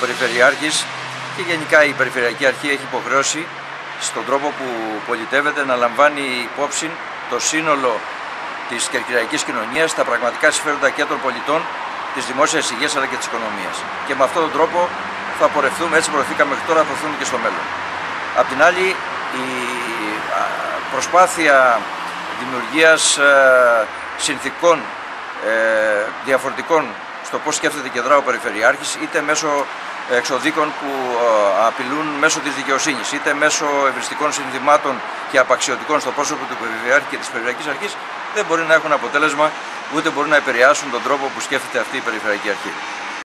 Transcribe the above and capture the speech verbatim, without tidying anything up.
Περιφερειάρχης και γενικά η Περιφερειακή Αρχή έχει υποχρέωση στον τρόπο που πολιτεύεται να λαμβάνει υπόψη το σύνολο της κερκυραϊκής κοινωνίας, τα πραγματικά συμφέροντα και των πολιτών, της δημόσιας υγείας αλλά και της οικονομίας. Και με αυτόν τον τρόπο θα πορευτούμε, έτσι πορευθήκαμε μέχρι τώρα, θα πορευτούμε και στο μέλλον. Απ' την άλλη, η προσπάθεια δημιουργίας συνθηκών διαφορετικών στο πώς σκέφτεται και δρά ο Περιφερειάρχης, είτε μέσω εξοδίκων που απειλούν μέσω της δικαιοσύνης, είτε μέσω ευριστικών συνθημάτων και απαξιωτικών στο πρόσωπο του Περιφερειάρχη και της Περιφερειακής Αρχής, δεν μπορεί να έχουν αποτέλεσμα ούτε μπορεί να επηρεάσουν τον τρόπο που σκέφτεται αυτή η Περιφερειακή Αρχή.